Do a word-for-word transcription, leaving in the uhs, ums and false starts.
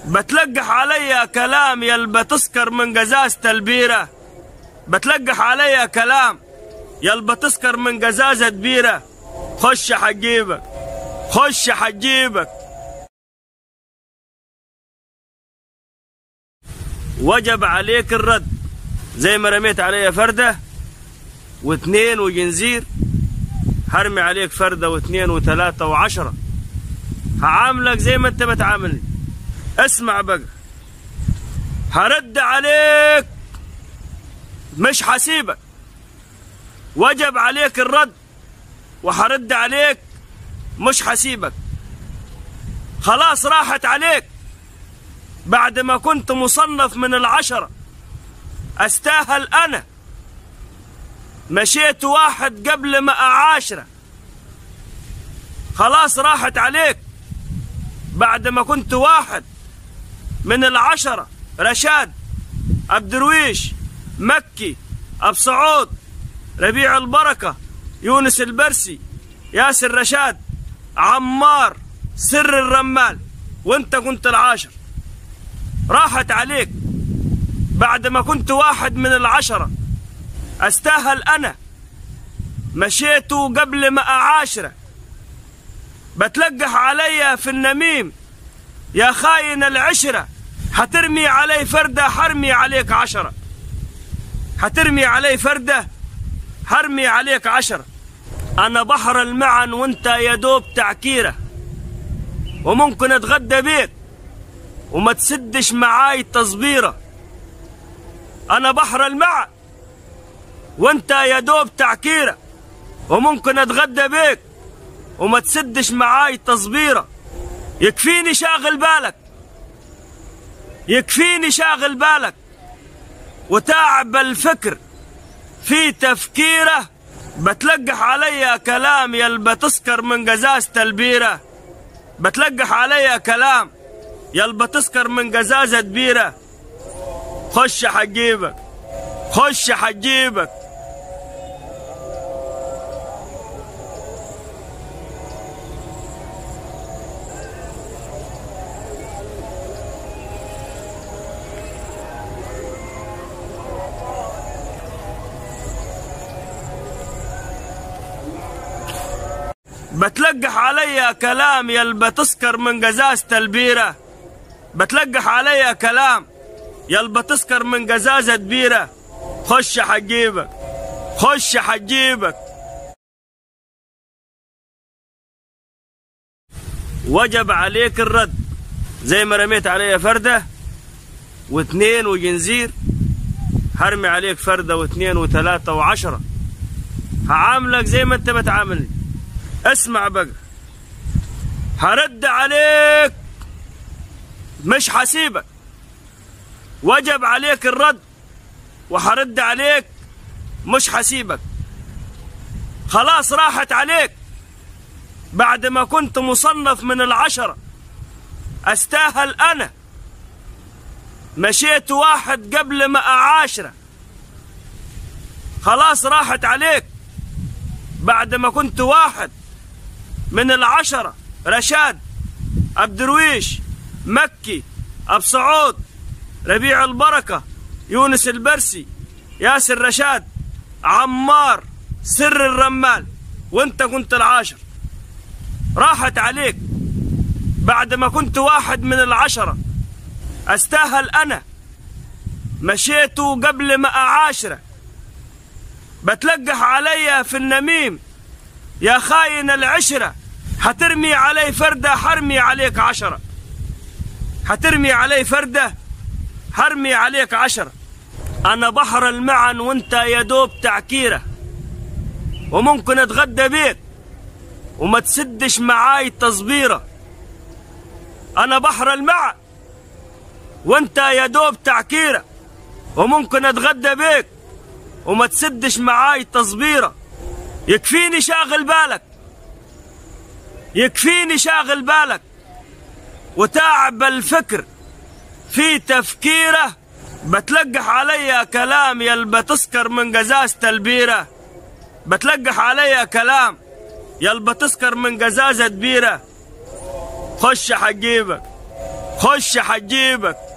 بتلقح عليا كلام يلبى تسكر من قزازة البيرة، بتلقح عليا كلام يلبى تسكر من قزازة بيرة. خش حجيبك خش حجيبك. وجب عليك الرد، زي ما رميت عليا فردة واثنين وجنزير، هرمي عليك فردة واثنين وثلاثة وعشرة، هعاملك زي ما انت بتعاملني. اسمع بقى، هرد عليك مش حسيبك، وجب عليك الرد وهرد عليك مش حسيبك. خلاص راحت عليك بعد ما كنت مصنف من العشرة، استاهل انا مشيت واحد قبل ما اعاشره. خلاص راحت عليك بعد ما كنت واحد من العشرة، رشاد، عبد درويش، مكي، ابو سعود، ربيع البركة، يونس البرسي، ياسر رشاد، عمار، سر الرمال، وانت كنت العاشر. راحت عليك بعد ما كنت واحد من العشرة، استاهل انا مشيته قبل ما اعاشره. بتلقح عليا في النميم يا خاين العشرة، هترمي علي فردة حرمي عليك عشرة، هترمي علي فردة حرمي عليك عشرة. انا بحر المعن وانت يا دوب تعكيرة، وممكن اتغدى بيك وما تسدش معاي تصبيرة. انا بحر المعن وانت يا دوب تعكيرة، وممكن اتغدى بيك وما تسدش معاي تصبيرة. يكفيني شاغل بالك يكفيني شاغل بالك وتعب الفكر في تفكيره. بتلقح عليا كلام يلبى تسكر من قزازة البيرة، بتلقح عليا كلام يلبى تسكر من قزازة بيرة. خش حجيبك خش حجيبك. بتلقح عليا كلام يلبى تسكر من قزازة البيرة، بتلقح عليا كلام يلبى تسكر من قزازة بيرة. خش حجيبك خش حجيبك. وجب عليك الرد، زي ما رميت عليا فردة واثنين وجنزير، هرمي عليك فردة واثنين وثلاثة وعشرة، هعاملك زي ما انت بتعاملني. اسمع بقى، هرد عليك مش حسيبك، وجب عليك الرد وهرد عليك مش حسيبك. خلاص راحت عليك بعد ما كنت مصنف من العشرة، استاهل انا مشيت واحد قبل ما اعاشره. خلاص راحت عليك بعد ما كنت واحد من العشرة، رشاد، عبد درويش، مكي، ابو سعود، ربيع البركة، يونس البرسي، ياسر رشاد، عمار، سر الرمال، وانت كنت العاشر. راحت عليك بعد ما كنت واحد من العشرة، استاهل انا مشيته قبل ما اعاشره. بتلقح عليا في النميم يا خاين العشرة، هترمي علي فردة حرمي عليك عشرة، هترمي علي فردة حرمي عليك عشرة. انا بحر المعن وانت يا دوب تعكيرة، وممكن اتغدى بيك وما تسدش معاي تصبيرة. انا بحر المعن وانت يا دوب تعكيرة، وممكن اتغدى بيك وما تسدش معاي تصبيرة. يكفيني شاغل بالك يكفيني شاغل بالك وتعب الفكر في تفكيره. بتلقح عليا كلام يلبى تسكر من قزازة البيرة، بتلقح عليا كلام يلبى تسكر من قزازة بيرة. خش حجيبك خش حجيبك